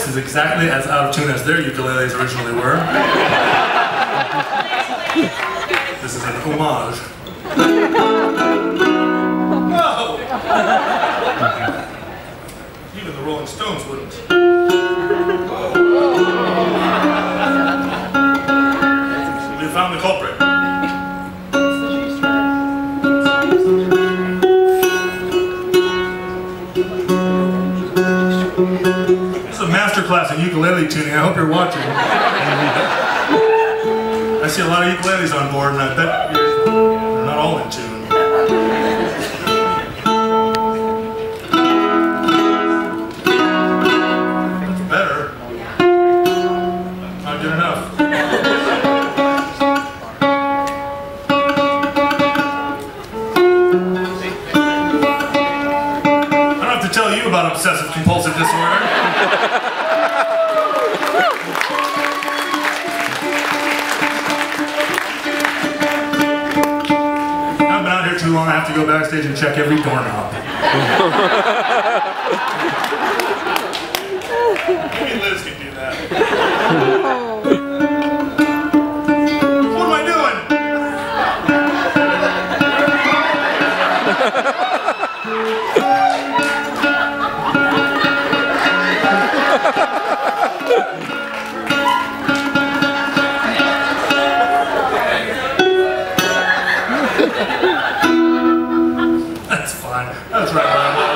is exactly as out of tune as their ukuleles originally were. This is an homage. Whoa! Even the Rolling Stones wouldn't. We found the culprit. This is a masterclass in ukulele tuning. I hope you're watching. I see a lot of ukuleles on board, and I bet they're not all in tune. That's better. Not good enough. I don't have to tell you about obsessive compulsive disorder. Too long, I have to go backstage and check every doorknob. Maybe Liz can do that. What am I doing? That's fine. That's right.